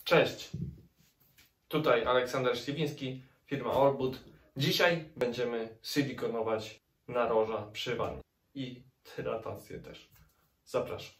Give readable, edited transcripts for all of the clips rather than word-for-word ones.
Cześć, tutaj Aleksander Śliwiński, firma Orbud. Dzisiaj będziemy silikonować naroża przy wannie i hydratację też. Zapraszam.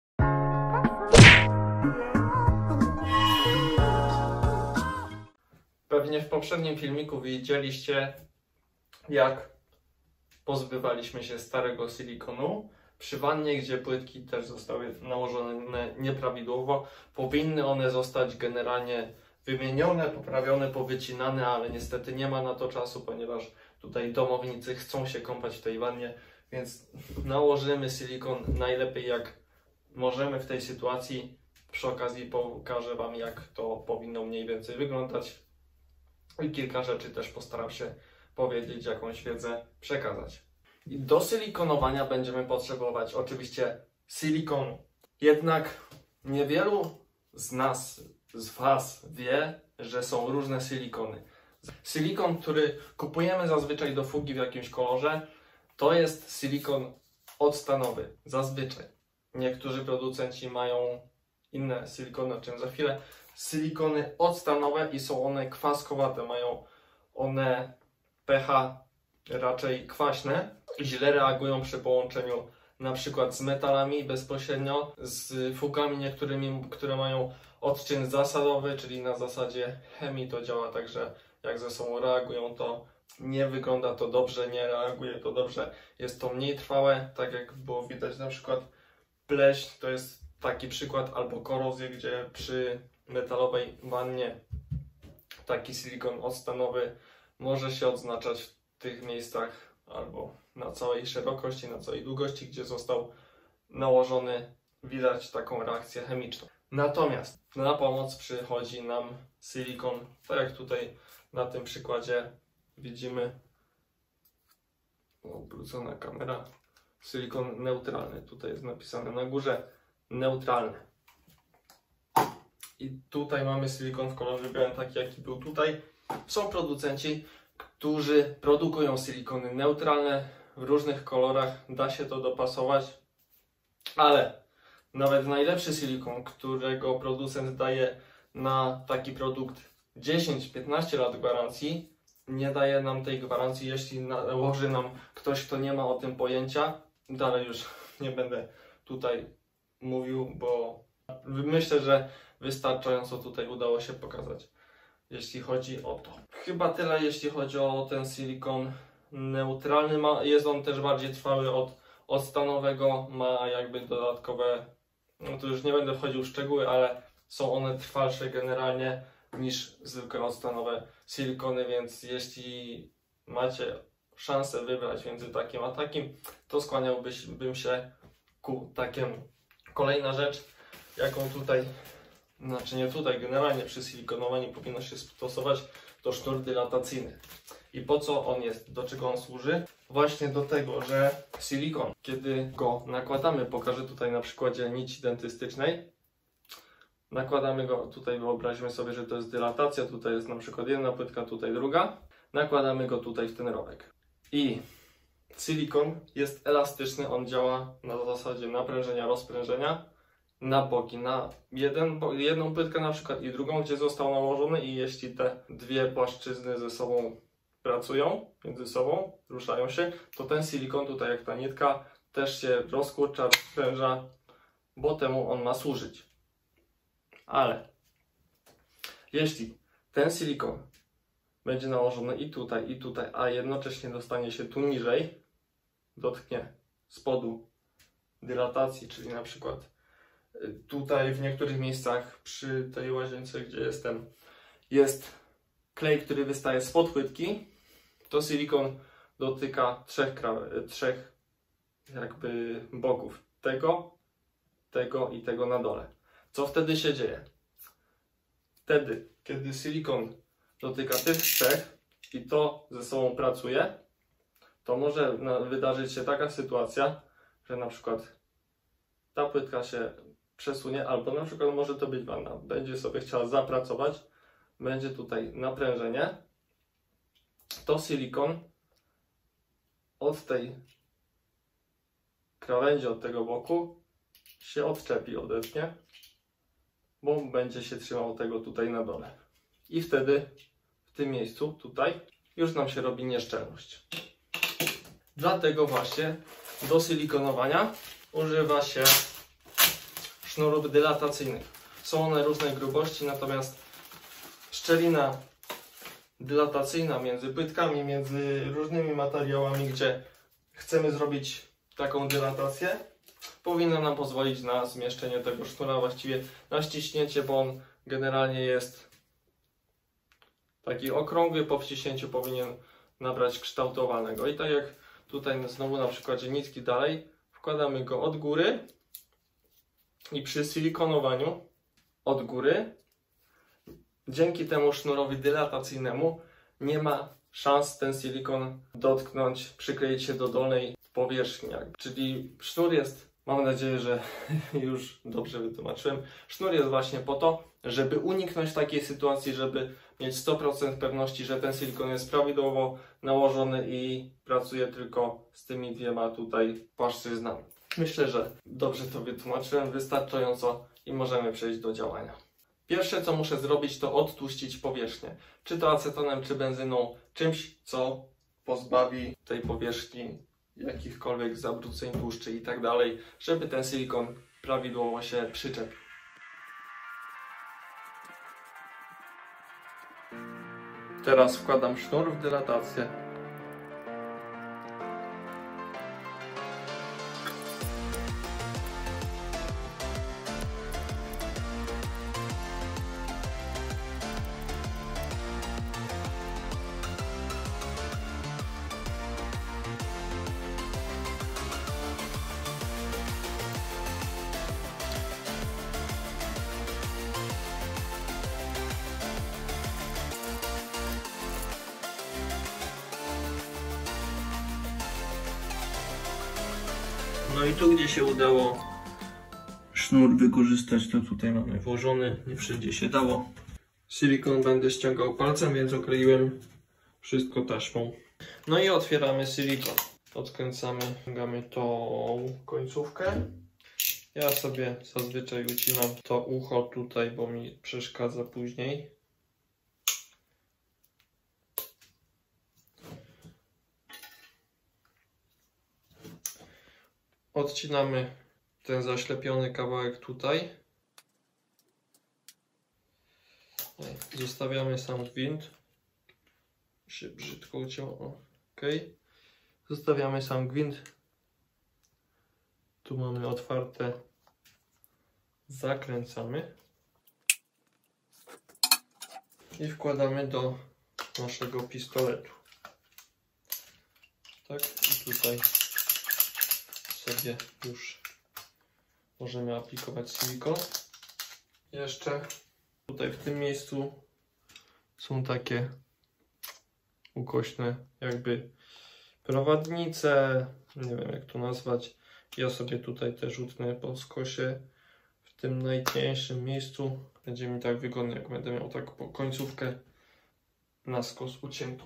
Pewnie w poprzednim filmiku widzieliście, jak pozbywaliśmy się starego silikonu przy wannie, gdzie płytki też zostały nałożone nieprawidłowo. Powinny one zostać generalnie wymienione, poprawione, powycinane, ale niestety nie ma na to czasu, ponieważ tutaj domownicy chcą się kąpać w tej wannie, więc nałożymy silikon najlepiej jak możemy w tej sytuacji. Przy okazji pokażę Wam, jak to powinno mniej więcej wyglądać i kilka rzeczy też postaram się powiedzieć, jakąś wiedzę przekazać. I do silikonowania będziemy potrzebować oczywiście silikonu. Jednak niewielu z nas, z Was wie, że są różne silikony. Silikon, który kupujemy zazwyczaj do fugi w jakimś kolorze, to jest silikon octanowy. Zazwyczaj. Niektórzy producenci mają inne silikony, o czym za chwilę. Silikony octanowe i są one kwaskowate. Mają one pH raczej kwaśne i źle reagują przy połączeniu na przykład z metalami bezpośrednio, z fugami niektórymi, które mają odczyn zasadowy, czyli na zasadzie chemii to działa tak, że jak ze sobą reagują, to nie wygląda to dobrze, nie reaguje to dobrze, jest to mniej trwałe, tak jak było widać na przykład pleśń, to jest taki przykład, albo korozję, gdzie przy metalowej wannie taki silikon octanowy może się odznaczać w tych miejscach albo na całej szerokości, na całej długości, gdzie został nałożony, widać taką reakcję chemiczną. Natomiast na pomoc przychodzi nam silikon, tak jak tutaj na tym przykładzie widzimy, obrócona kamera, silikon neutralny, tutaj jest napisane na górze neutralny. I tutaj mamy silikon w kolorze białym, taki jaki był tutaj. Są producenci, którzy produkują silikony neutralne w różnych kolorach, da się to dopasować, ale nawet najlepszy silikon, którego producent daje na taki produkt 10-15 lat gwarancji, nie daje nam tej gwarancji, jeśli nałoży nam ktoś, kto nie ma o tym pojęcia. Dalej już nie będę tutaj mówił, bo myślę, że wystarczająco tutaj udało się pokazać, jeśli chodzi o to. Chyba tyle, jeśli chodzi o ten silikon neutralny. Jest on też bardziej trwały od octanowego, ma jakby dodatkowe, no to już nie będę wchodził w szczegóły, ale są one trwalsze generalnie niż zwykłe octanowe silikony, więc jeśli macie szansę wybrać między takim a takim, to skłaniałbym się ku takiemu. Kolejna rzecz, jaką tutaj, znaczy nie tutaj, generalnie przy silikonowaniu powinno się stosować, to sznur dylatacyjny. I po co on jest? Do czego on służy? Właśnie do tego, że silikon, kiedy go nakładamy, pokażę tutaj na przykładzie nici dentystycznej, nakładamy go, tutaj wyobraźmy sobie, że to jest dylatacja, tutaj jest na przykład jedna płytka, tutaj druga, nakładamy go tutaj w ten rowek. I silikon jest elastyczny, on działa na zasadzie naprężenia, rozprężenia, na boki, na jedną płytkę na przykład i drugą, gdzie został nałożony, i jeśli te dwie płaszczyzny ze sobą pracują, między sobą, ruszają się, to ten silikon tutaj, jak ta nitka, też się rozkurcza, rozpręża, bo temu on ma służyć. Ale jeśli ten silikon będzie nałożony i tutaj, a jednocześnie dostanie się tu niżej, dotknie spodu dylatacji, czyli na przykład tutaj w niektórych miejscach przy tej łazience, gdzie jestem, jest klej, który wystaje spod płytki, to silikon dotyka trzech jakby boków, tego i tego na dole. Co wtedy się dzieje? Wtedy, kiedy silikon dotyka tych trzech i to ze sobą pracuje, to może wydarzyć się taka sytuacja, że na przykład ta płytka się przesunie, albo na przykład może to być wanna, będzie sobie chciała zapracować, będzie tutaj naprężenie, to silikon od tej krawędzi, od tego boku się odczepi, odetnie bo będzie się trzymał tego tutaj na dole. I wtedy w tym miejscu, tutaj, już nam się robi nieszczelność. Dlatego właśnie do silikonowania używa się sznurów dylatacyjnych. Są one różnej grubości, natomiast szczelina dylatacyjna między płytkami, między różnymi materiałami, gdzie chcemy zrobić taką dylatację, powinna nam pozwolić na zmieszczenie tego sznura, właściwie na ściśnięcie, bo on generalnie jest taki okrągły, po wciśnięciu powinien nabrać kształtowanego. I tak jak tutaj znowu na przykładzie nitki dalej, wkładamy go od góry i przy silikonowaniu od góry, dzięki temu sznurowi dylatacyjnemu nie ma szans ten silikon dotknąć, przykleić się do dolnej powierzchni. Czyli sznur jest, mam nadzieję, że już dobrze wytłumaczyłem, sznur jest właśnie po to, żeby uniknąć takiej sytuacji, żeby mieć 100% pewności, że ten silikon jest prawidłowo nałożony i pracuje tylko z tymi dwiema tutaj płaszczyznami. Myślę, że dobrze to wytłumaczyłem, wystarczająco i możemy przejść do działania. Pierwsze, co muszę zrobić, to odtłuścić powierzchnię. Czy to acetonem, czy benzyną, czymś, co pozbawi tej powierzchni jakichkolwiek zabrudzeń, tłuszczy i tak dalej, żeby ten silikon prawidłowo się przyczepił. Teraz wkładam sznur w dylatację. No i tu, gdzie się udało sznur wykorzystać, to tutaj mamy włożony, nie wszędzie się dało. Silikon będę ściągał palcem, więc okleiłem wszystko taśmą. No i otwieramy silikon. Odkręcamy, ściągamy tą końcówkę. Ja sobie zazwyczaj ucinam to ucho tutaj, bo mi przeszkadza później. Odcinamy ten zaślepiony kawałek tutaj. Zostawiamy sam gwint. Się brzydko ucięło. Ok. Zostawiamy sam gwint. Tu mamy otwarte. Zakręcamy. I wkładamy do naszego pistoletu. Tak, i tutaj sobie już możemy aplikować silikon. Jeszcze tutaj w tym miejscu są takie ukośne jakby prowadnice, nie wiem jak to nazwać. Ja sobie tutaj też utnę po skosie w tym najcieńszym miejscu. Będzie mi tak wygodnie, jak będę miał taką końcówkę na skos uciętą.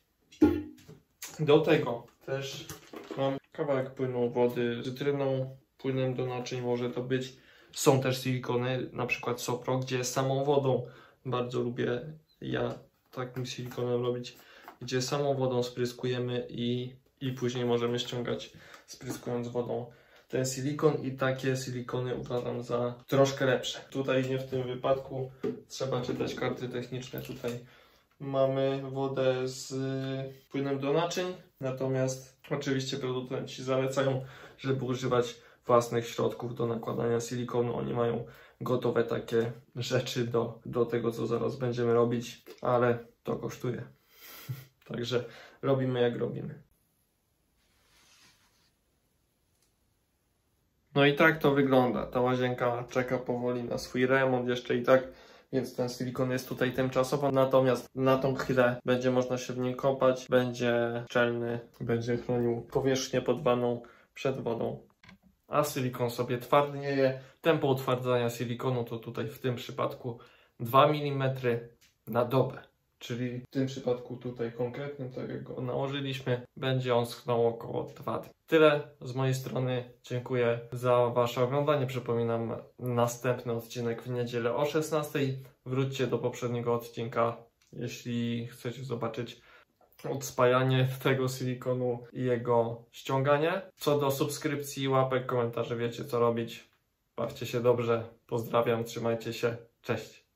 Do tego też mam kawałek płynu wody z cytryną, płynem do naczyń może to być. Są też silikony, na przykład Sopro, gdzie samą wodą, bardzo lubię ja takim silikonem robić, gdzie samą wodą spryskujemy i później możemy ściągać, spryskując wodą ten silikon, i takie silikony uważam za troszkę lepsze. Tutaj nie w tym wypadku, trzeba czytać karty techniczne. Tutaj mamy wodę z płynem do naczyń, natomiast oczywiście producenci zalecają, żeby używać własnych środków do nakładania silikonu. Oni mają gotowe takie rzeczy do tego, co zaraz będziemy robić, ale to kosztuje. Także robimy jak robimy. No i tak to wygląda. Ta łazienka czeka powoli na swój remont jeszcze i tak, więc ten silikon jest tutaj tymczasowo, natomiast na tą chwilę będzie można się w nim kąpać, będzie szczelny, będzie chronił powierzchnię podwaną przed wodą. A silikon sobie twardnieje. Tempo utwardzania silikonu to tutaj w tym przypadku 2 mm na dobę. czyli w tym przypadku tutaj konkretnym, tak jak go nałożyliśmy, będzie on schnął około 2 dni. Tyle z mojej strony. Dziękuję za Wasze oglądanie. Przypominam, następny odcinek w niedzielę o 16:00. Wróćcie do poprzedniego odcinka, jeśli chcecie zobaczyć odspajanie tego silikonu i jego ściąganie. Co do subskrypcji, łapek, komentarzy, wiecie co robić. Bawcie się dobrze. Pozdrawiam, trzymajcie się. Cześć.